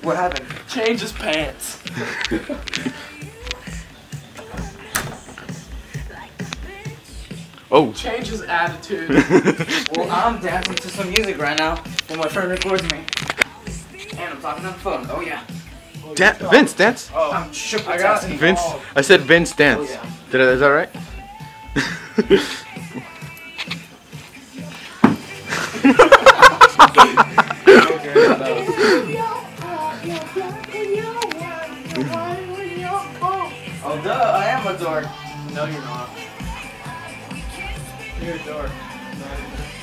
What happened? Change his pants. Oh. Change his attitude. Well, I'm dancing to some music right now when my friend records me. And I'm talking on the phone. Oh yeah. Vince, dance. Oh, I'm shook I with got dancing. Vince. I said Vince, dance. Oh, Is that right? Oh duh, I am a dork. No, you're not. You're a dork.